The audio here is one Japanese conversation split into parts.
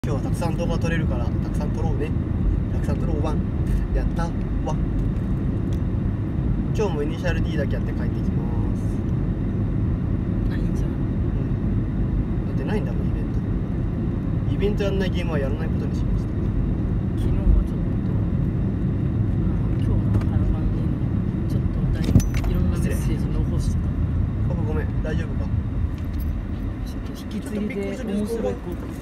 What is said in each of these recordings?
今日はたくさん動画撮れるからたくさん撮ろうね。たくさん撮ろうワン。やったわ。今日もイニシャル D だけやって帰ってきます。 いいんじゃん。 だってないんだもん、イベントやんないゲームはやらないことにしました。 昨日はちょっと今日の腹番にちょっといろんなメッセージ残してた。 パパごめん、大丈夫か？ ちょっと引き継ぎで面白いことい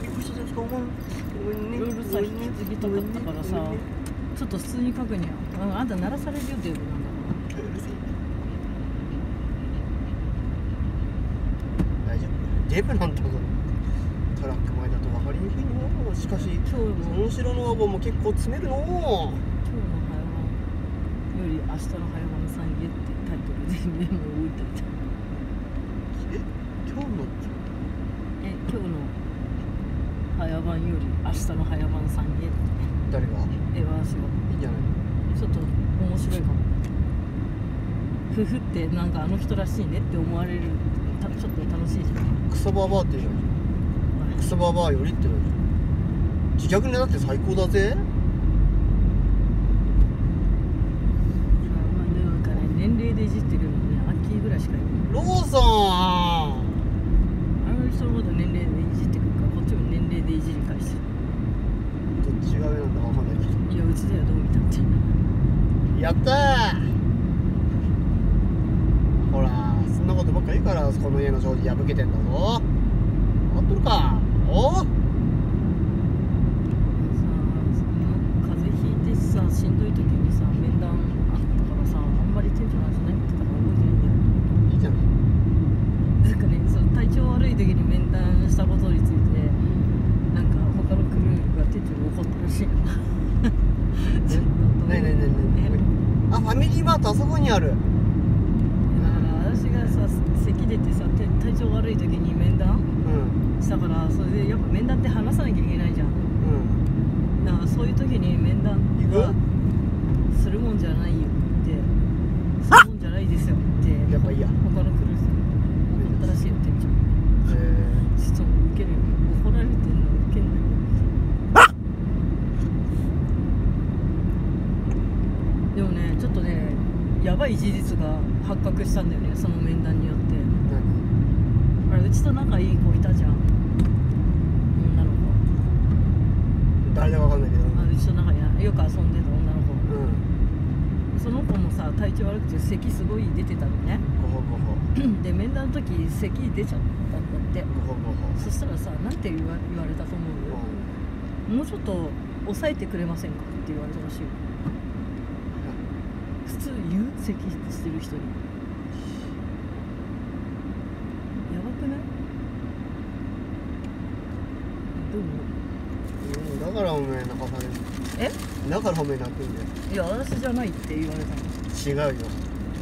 ろいろさ、引き継ぎたかったからさ、ちょっと普通に書くにはあんた鳴らされる予定なんだから。 うるせえ。大丈夫。デブなんだぞ。トラック前だと分かりにくいの。しかし今日のその城のワゴンも結構詰めるの。 今日の早番より明日の早番さんへってタイトルでメモを置いといた。 今日の今日の早番より明日の早番さんへって。 誰が？ 私がいいんじゃない？ ちょっと面白いかも。夫婦ってなんかあの人らしいねって思われる。ちょっと楽しいじゃん。 クソババアって言うじゃん。クソババアよりって言うじゃん。自虐ネタって最高だぜ。 なんかね、年齢でいじってるのね、アッキーぐらいしかいない。 ローソン。 あの人のこと年齢でいじってくるから、こっちも年齢でいじり返してる。 どっちが上なんだか分かんないけど。 いや、うちではどう見たって。 やったー。ほら、そんなことばっか言うからこの家の障子破けてんだぞ。分かっとるか。おお。 風邪ひいてさ、しんどい時にさ、面談あったからさ、あんまりテンション上がって何言ってたか覚えてないんだよ。 いいじゃん。 なんかね、そう体調悪い時に面談したことについてなんか他のクルーが店長に怒ったらしいの。 ねえねえねえねえ。あ、ファミリーマートあそこにある。 だから私がさ、咳出てさ、体調悪い時に面談したから、それでやっぱ面談って話さなきゃいけないじゃん。だからそういう時に面談はするもんじゃないよってするもんじゃないですよってやっぱいいや。 他のクルーさん怒ったらしいよ、店長。ちょっとウケるよ。怒られてんのウケんだよ。でもね、ちょっとね、やばい事実が発覚したんだよね、その面談によって。あれ、うちと仲いい子いたじゃん、女の子。 誰だか分かんないけど。 うちと仲よく遊んでた女の子。その子もさ、体調悪くて咳すごい出てたのね。で、面談の時咳出ちゃったんだって。そしたらさ、なんて言われたと思う？もうちょっと抑えてくれませんかって言われたらしいよ。普通言う？咳してる人に。やばくない？どう思う？ だからお前泣かされる。だからお前泣くんだよ。 いや、私じゃないって言われたの。 違うよ。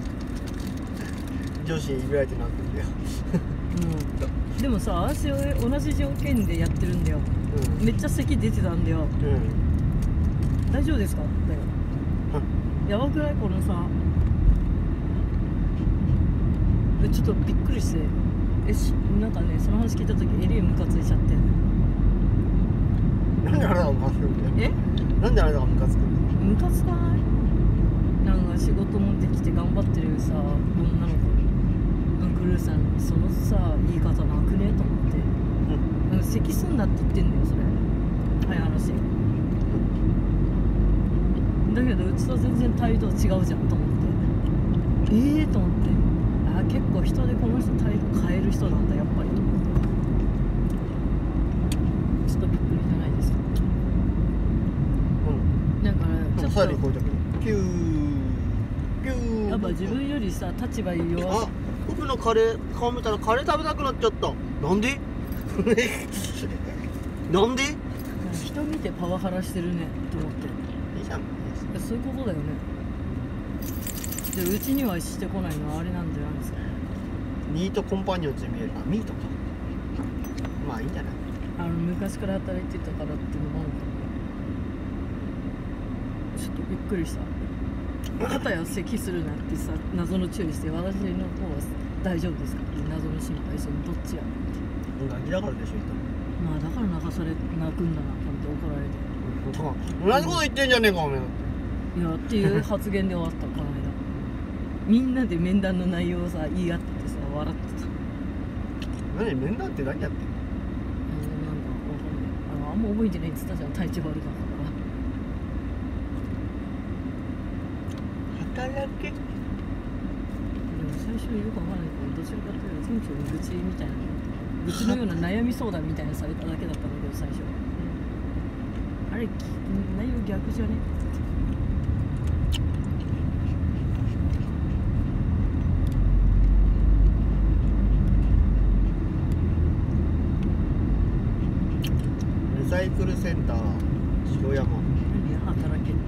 上司にいびられて泣くんだよ。 でもさ、私同じ条件でやってるんだよ。めっちゃ咳出てたんだよ。大丈夫ですかだよ。やばくない？このさ、ちょっとびっくりして、なんかね、その話聞いた時エリムカついちゃって。 なんであなたがムカつくんだよ。なんであなたがムカつくんだよ。 ムカつかない？なんか仕事もできて頑張ってるさ、女の子クルーさんにそのさ、言い方なくねと思って。なんか咳すんなって言ってんだよ、それ。はい、話。だけどうちと全然態度違うじゃんと思って。と思って。結構人でこの人態度変える人なんだやっぱりと思って。ちょっとびっくりじゃないですか。だからちょっと最後にこういう時にピューピュー。 やっぱ自分よりさ、立場弱い。 僕のカレー顔見たらカレー食べたくなっちゃった。なんで？なんで？ 人見てパワハラしてるねと思って。 いいじゃん。 そういうことだよね。で、うちにはしてこないのはあれなんじゃないですか。 ニートコンパニオンって見える。ミートか。まあいいんじゃない。 昔から働いてたからっていうのもあるのかな。ちょっとびっくりした。肩や咳するなってさ、謎の注意して、私の方は大丈夫ですかって謎の心配して、どっちやって。 ガキだからでしょ。 まあだから泣くんだなと思って怒られて、 同じこと言ってんじゃねえかおめえ。 いやっていう発言で終わったこの間。みんなで面談の内容をさ言い合っててさ笑ってた。 何面談って何やってんの？ なんかわかんない。あんま覚えてないって言ったじゃん、体調悪かったから。 働け。 でも最初よくわかんないけど、どちらかというと店長に愚痴みたいな、愚痴のような悩み相談みたいなされただけだったんだけど最初。あれ内容逆じゃね？ リサイクルセンター城山。 何働けって。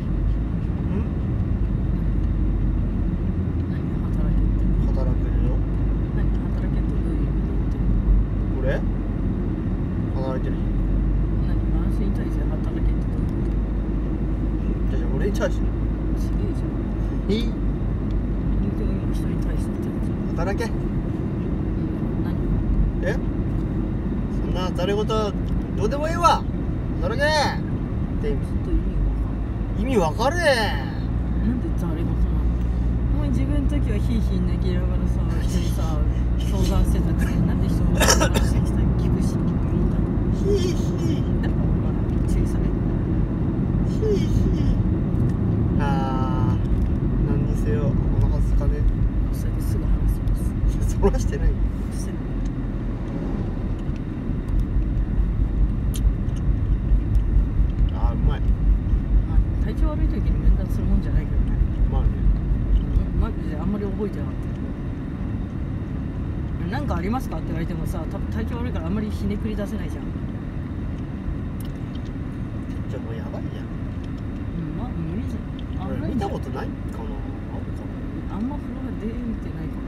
働けるよ。 何働けってどういう意味だって。 これ働いてるじゃん。 何私に対して働けってどういうこと？ じゃあ俺にチャージ。 すげえじゃん。 いい。 今人に対してってことじゃん。 働け。 何？ え？そんなざれ事どうでもいいわ。働け。って意味。 ちょっと意味わかんない。 意味わかるね。 なんでざれ事なの？お前自分の時はヒーヒー泣きながらさ、人にさ相談してたくせになんで人の話してきたら聞くしみたいな。 ヒーヒー。 だからお前注意される。 ヒーヒー。あー、何にせよお腹すかね。 それですぐ話します。 そらしてない。 してない。 あー、うまい。 まあ、体調悪い時に面談するもんじゃないけどね。 まあね。 マジであんまり覚えてなかった。なんかありますかって言われてもさ、多分体調悪いからあんまりひねくり出せないじゃん。 じゃあもうやばいやん。 まあ無理じゃん。あんまり見たことないかな。 あんま風呂が出てないかも。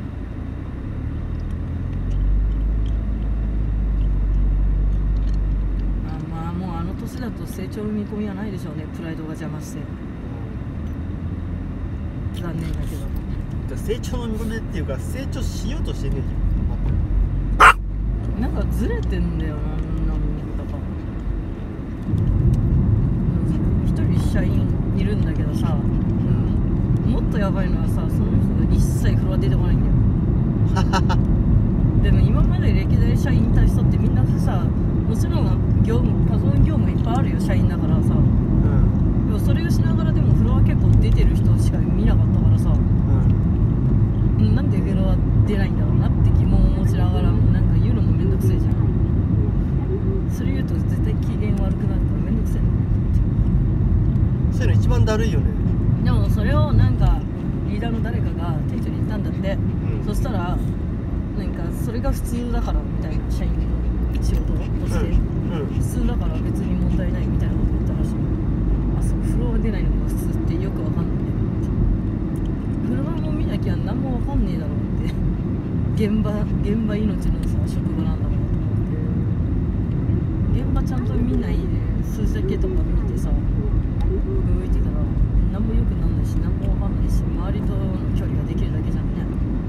まあもうあの年だと成長の見込みはないでしょうね。プライドが邪魔して。残念だけど。 成長の見込みっていうか成長しようとしてねえじゃん。 なんかずれてんだよな、なんだか。一人社員いるんだけどさ、もっとやばいのはさ、その人が一切風呂は出てこないんだよ。でも今まで歴代社員いた人ってみんなさ、もちろんパソコン業務いっぱいあるよ、社員だからさ。でもそれをしながらでも風呂は結構出てる人しか見なかったからさ、なんで風呂は出ないんだろうなって疑問を持ちながらも、なんか言うのもめんどくせえじゃん。それ言うと絶対機嫌悪くなるからめんどくせえな。 そういうの一番だるいよね。 でもそれをなんかリーダーの誰かが店長に言ったんだって、そしたらなんかそれが普通だからみたいな、社員の仕事として、普通だから別に問題ないみたいなこと言ったらしい。あ、そう、風呂は出ないのが普通ってよくわかんないねって。車も見なきゃ何もわかんねえだろうって。現場命のさ職場なんだからと思って、現場ちゃんと見ないで数字だけとか見てさ動いてたら何も良くならないし、何もわかんないし、周りとの距離ができるだけじゃんね。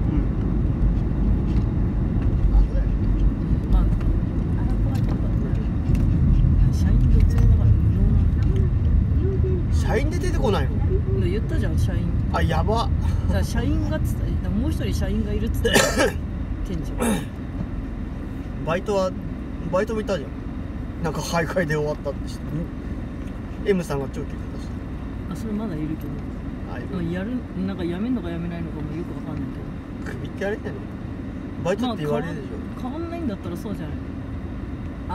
まあ怖いとか社員独創だから無料なんだ。 社員で出てこないの？ 言ったじゃん、社員。 あ、やば。 だから社員がっつったら、もう一人社員がいるっつったら店長バイトもいたじゃん。なんか徘徊で終わったってして、M さんが超聞いてたし。 あ、それまだいるけど、まあ、なんか辞めんのか辞めないのかもよくわかんないけど、 首ってやれてんの？バイトって言われるでしょ。 変わんないんだったらそうじゃない。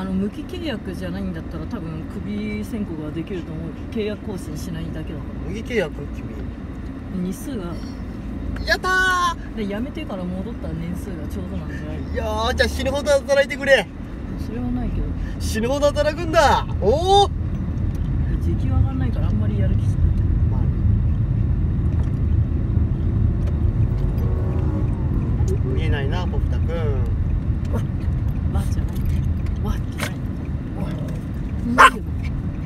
無期契約じゃないんだったら多分クビ宣告ができると思う。契約更新しないだけだから。 無期契約君。 日数がやったー。 で辞めてから戻った年数がちょうどなんじゃないの？ いやー、じゃあ死ぬほど働いてくれ。 それはないけど、 死ぬほど働くんだ。おお。 時給上がんないからあんまりやる気しない。 まあ見えないな、ポピタくん。 わっじゃない。わっじゃない。なんでだ。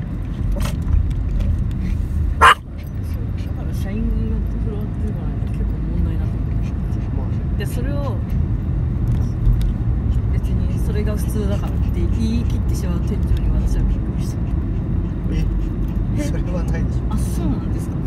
だから社員がフロアっていうのは結構問題なと思う。でそれを別にそれが普通だからって言っえそれはないでしょ。 あ、そうなんですか。